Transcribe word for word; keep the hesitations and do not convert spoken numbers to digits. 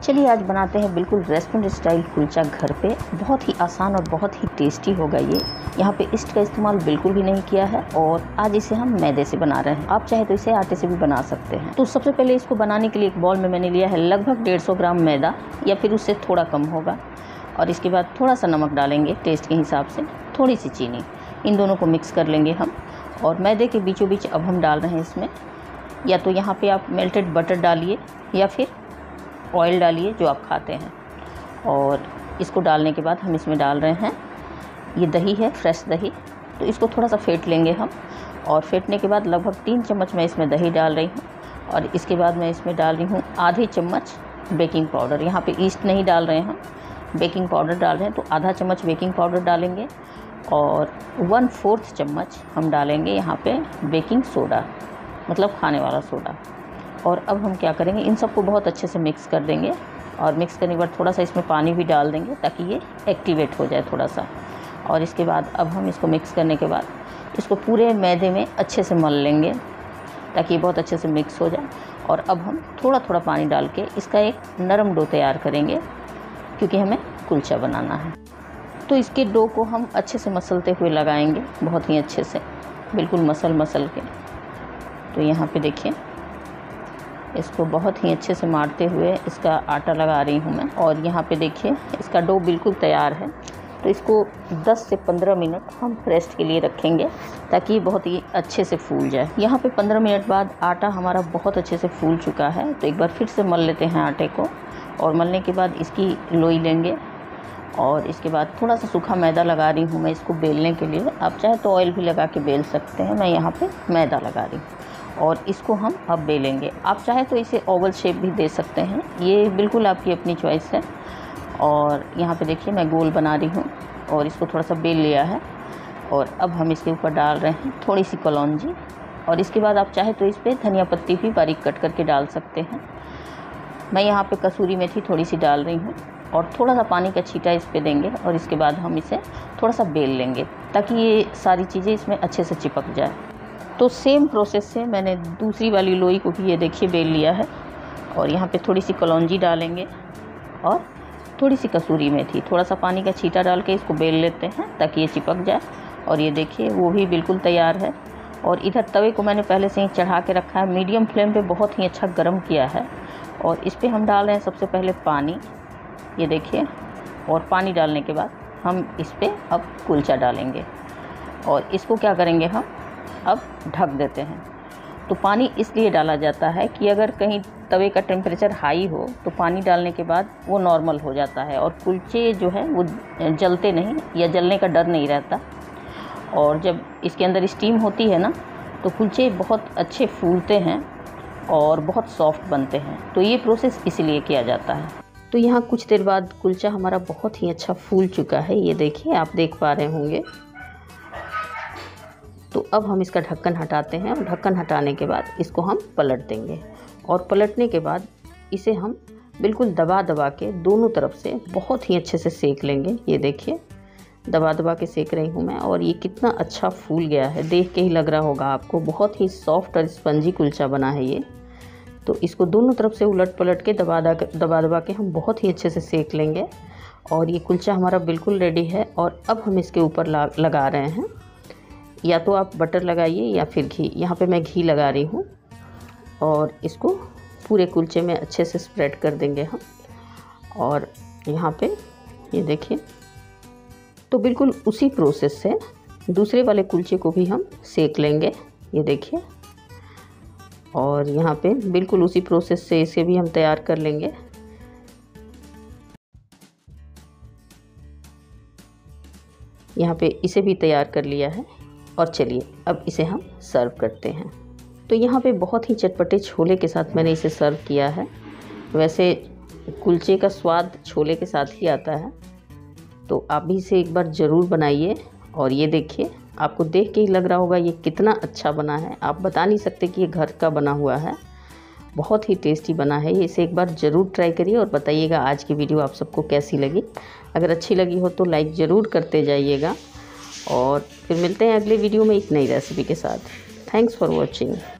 चलिए आज बनाते हैं बिल्कुल रेस्टोरेंट स्टाइल कुलचा घर पे। बहुत ही आसान और बहुत ही टेस्टी होगा ये। यहाँ पे ईस्ट का इस्तेमाल बिल्कुल भी नहीं किया है और आज इसे हम मैदे से बना रहे हैं। आप चाहे तो इसे आटे से भी बना सकते हैं। तो सबसे पहले इसको बनाने के लिए एक बाउल में मैंने लिया है लगभग डेढ़ सौ ग्राम मैदा या फिर उससे थोड़ा कम होगा। और इसके बाद थोड़ा सा नमक डालेंगे टेस्ट के हिसाब से, थोड़ी सी चीनी, इन दोनों को मिक्स कर लेंगे हम। और मैदे के बीचों बीच अब हम डाल रहे हैं इसमें, या तो यहाँ पे आप मेल्टेड बटर डालिए या फिर ऑयल डालिए जो आप खाते हैं। और इसको डालने के बाद हम इसमें डाल रहे हैं, ये दही है, फ्रेश दही, तो इसको थोड़ा सा फेंट लेंगे हम। और फेंटने के बाद लगभग तीन चम्मच मैं इसमें दही डाल रही हूँ। और इसके बाद मैं इसमें डाल रही हूँ आधे चम्मच बेकिंग पाउडर। यहाँ पे ईस्ट नहीं डाल रहे हैं हम, बेकिंग पाउडर डाल रहे हैं, तो आधा चम्मच बेकिंग पाउडर डालेंगे। और वन फोर्थ चम्मच हम डालेंगे यहाँ पे बेकिंग सोडा, मतलब खाने वाला सोडा। और अब हम क्या करेंगे, इन सबको बहुत अच्छे से मिक्स कर देंगे। और मिक्स करने के बाद थोड़ा सा इसमें पानी भी डाल देंगे ताकि ये एक्टिवेट हो जाए थोड़ा सा। और इसके बाद अब हम इसको मिक्स करने के बाद इसको पूरे मैदे में अच्छे से मल लेंगे ताकि ये बहुत अच्छे से मिक्स हो जाए। और अब हम थोड़ा थोड़ा पानी डाल के इसका एक नरम डो तैयार करेंगे क्योंकि हमें कुलचा बनाना है। तो इसके डो को हम अच्छे से मसलते हुए लगाएंगे, बहुत ही अच्छे से, बिल्कुल मसल मसल के। तो यहाँ पे देखिए, इसको बहुत ही अच्छे से मारते हुए इसका आटा लगा रही हूँ मैं। और यहाँ पे देखिए इसका डो बिल्कुल तैयार है। तो इसको दस से पंद्रह मिनट हम रेस्ट के लिए रखेंगे ताकि ये बहुत ही अच्छे से फूल जाए। यहाँ पे पंद्रह मिनट बाद आटा हमारा बहुत अच्छे से फूल चुका है। तो एक बार फिर से मल लेते हैं आटे को। और मलने के बाद इसकी लोई लेंगे और इसके बाद थोड़ा सा सूखा मैदा लगा रही हूँ मैं इसको बेलने के लिए। आप चाहे तो ऑयल भी लगा के बेल सकते हैं, मैं यहाँ पे मैदा लगा रही हूँ। और इसको हम अब बेलेंगे। आप चाहे तो इसे ओवल शेप भी दे सकते हैं, ये बिल्कुल आपकी अपनी चॉइस है। और यहाँ पे देखिए मैं गोल बना रही हूँ और इसको थोड़ा सा बेल लिया है। और अब हम इसके ऊपर डाल रहे हैं थोड़ी सी कलौंजी। और इसके बाद आप चाहे तो इस पर धनिया पत्ती भी बारीक कट करके डाल सकते हैं। मैं यहाँ पे कसूरी मेथी थोड़ी सी डाल रही हूँ और थोड़ा सा पानी का छींटा इस पर देंगे। और इसके बाद हम इसे थोड़ा सा बेल लेंगे ताकि ये सारी चीज़ें इसमें अच्छे से चिपक जाए। तो सेम प्रोसेस से मैंने दूसरी वाली लोई को भी ये देखिए बेल लिया है। और यहाँ पे थोड़ी सी कलौंजी डालेंगे और थोड़ी सी कसूरी मेथी, थोड़ा सा पानी का छींटा डाल के इसको बेल लेते हैं ताकि ये चिपक जाए। और ये देखिए वो भी बिल्कुल तैयार है। और इधर तवे को मैंने पहले से ही चढ़ा के रखा है, मीडियम फ्लेम पे बहुत ही अच्छा गर्म किया है। और इस पर हम डाल रहे हैं सबसे पहले पानी, ये देखिए। और पानी डालने के बाद हम इस पर अब कुलचा डालेंगे और इसको क्या करेंगे, हम अब ढक देते हैं। तो पानी इसलिए डाला जाता है कि अगर कहीं तवे का टेम्परेचर हाई हो तो पानी डालने के बाद वो नॉर्मल हो जाता है और कुलचे जो है वो जलते नहीं या जलने का डर नहीं रहता। और जब इसके अंदर स्टीम होती है ना, तो कुलचे बहुत अच्छे फूलते हैं और बहुत सॉफ्ट बनते हैं। तो ये प्रोसेस इसीलिए किया जाता है। तो यहाँ कुछ देर बाद कुलचा हमारा बहुत ही अच्छा फूल चुका है, ये देखिए, आप देख पा रहे होंगे। तो अब हम इसका ढक्कन हटाते हैं और ढक्कन हटाने के बाद इसको हम पलट देंगे। और पलटने के बाद इसे हम बिल्कुल दबा दबा के दोनों तरफ से बहुत ही अच्छे से सेक लेंगे। ये देखिए दबा दबा के सेक रही हूँ मैं। और ये कितना अच्छा फूल गया है, देख के ही लग रहा होगा आपको, बहुत ही सॉफ्ट और स्पंजी कुलचा बना है ये। तो इसको दोनों तरफ से उलट पलट के दबा दबा दबा के हम बहुत ही अच्छे से सेक लेंगे। और ये कुलचा हमारा बिल्कुल रेडी है। और अब हम इसके ऊपर लगा रहे हैं, या तो आप बटर लगाइए या फिर घी। यहाँ पे मैं घी लगा रही हूँ। और इसको पूरे कुलचे में अच्छे से स्प्रेड कर देंगे हम। और यहाँ पे ये देखिए, तो बिल्कुल उसी प्रोसेस से दूसरे वाले कुलचे को भी हम सेक लेंगे, ये देखिए। और यहाँ पे बिल्कुल उसी प्रोसेस से इसे भी हम तैयार कर लेंगे। यहाँ पे इसे भी तैयार कर लिया है। और चलिए अब इसे हम सर्व करते हैं। तो यहाँ पे बहुत ही चटपटे छोले के साथ मैंने इसे सर्व किया है। वैसे कुलचे का स्वाद छोले के साथ ही आता है, तो आप भी इसे एक बार ज़रूर बनाइए। और ये देखिए, आपको देख के ही लग रहा होगा ये कितना अच्छा बना है। आप बता नहीं सकते कि ये घर का बना हुआ है, बहुत ही टेस्टी बना है ये। इसे एक बार ज़रूर ट्राई करिए और बताइएगा आज की वीडियो आप सबको कैसी लगी। अगर अच्छी लगी हो तो लाइक ज़रूर करते जाइएगा। और फिर मिलते हैं अगले वीडियो में एक नई रेसिपी के साथ। Thanks for watching.